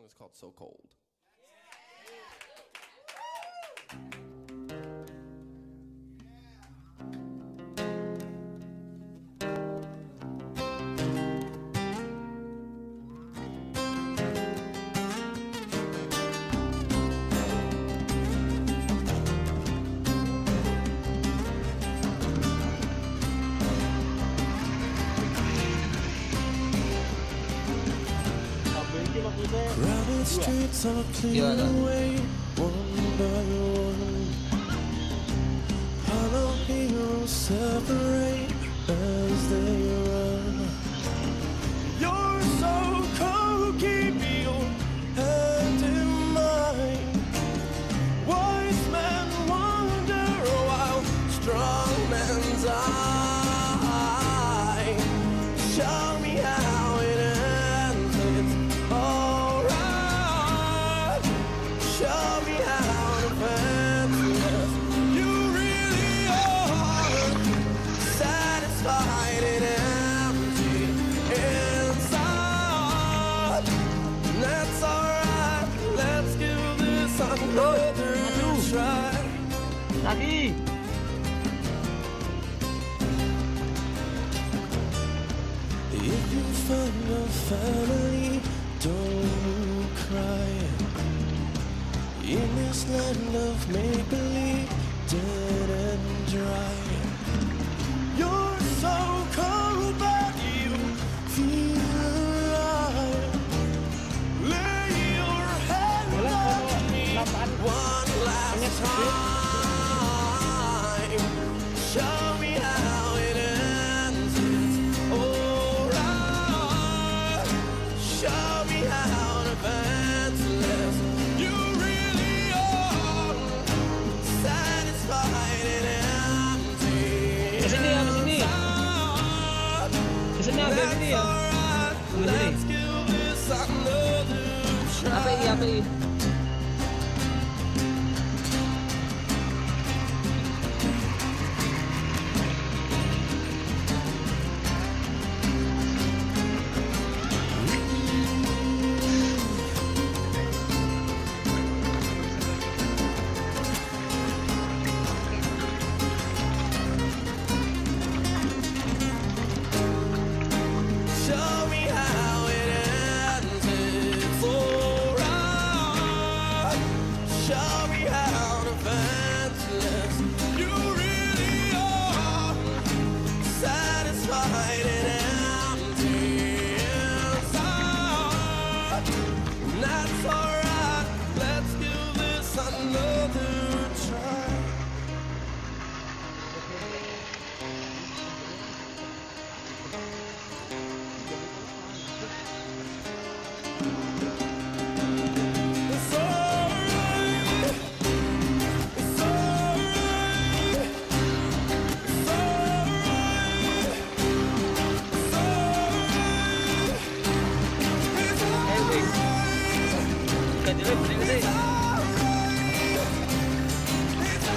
is called So Cold. Crowded streets are cleared away one by one. Hollow heroes separate as they run. You're so cold, keep your hand in mine. Wise men wander while strong men die. Show me how it ends. It's alright. Show me how defenseless you really are. Satisfied and empty inside. That's alright. Let's give this another try. Lagi. If you find a family, don't cry. In this land of make-believe, dead and dry. You're so cold, but you feel alive. Lay your head on me one last time. Show me how it ends. It's alright. Show me how defenseless you really are. Satisfied and empty. Kesini ya, kesini. Kesini ya, kesini ya. Let's give this another Apa ini, apa ini? Show me how it ends. It's alright. Show me how defenseless you really are. Satisfied and empty inside. That's alright. Let's give this another try. It's alright. It's alright. It's alright. It's alright. It's alright. Kan jelek, gede gede. It's alright. It's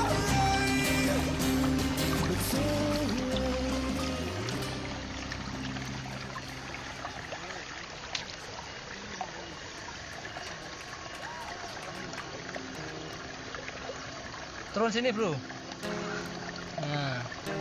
Turun sini, bro. Nah.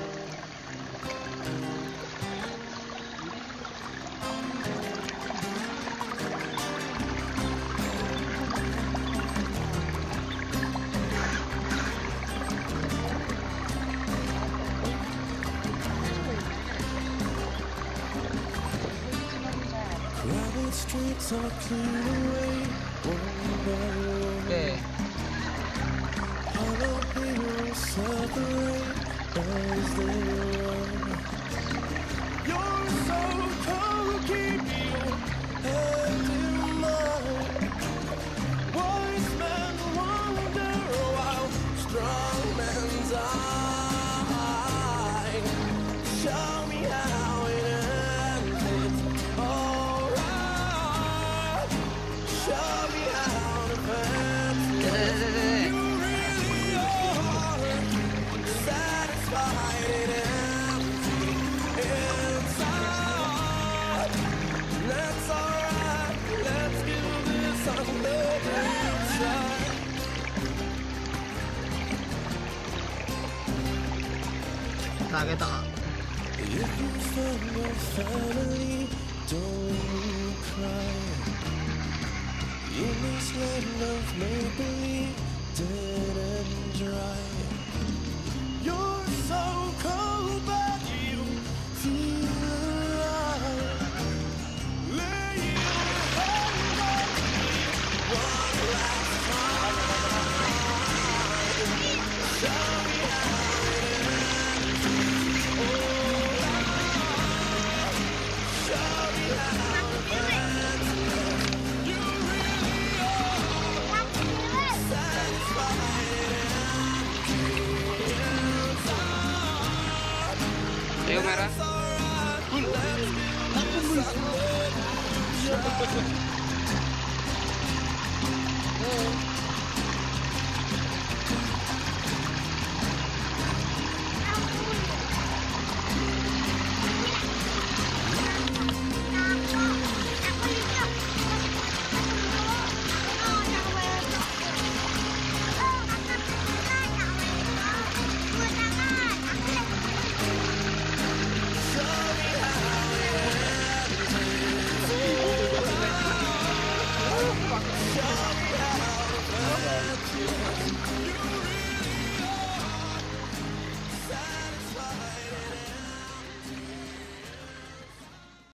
crowded streets are cleared away one by one. Oke. Hollow heroes separate as they run. You're so cold, keep your hand in mine. Wise men wander while strong men die. Show me how it ends. It's alright. Show me how defenseless you really are. Satisfied and empty inside. Sakit ako. If you found your family, don't cry. In this land of make-believe, dead and dry. You're so cold, but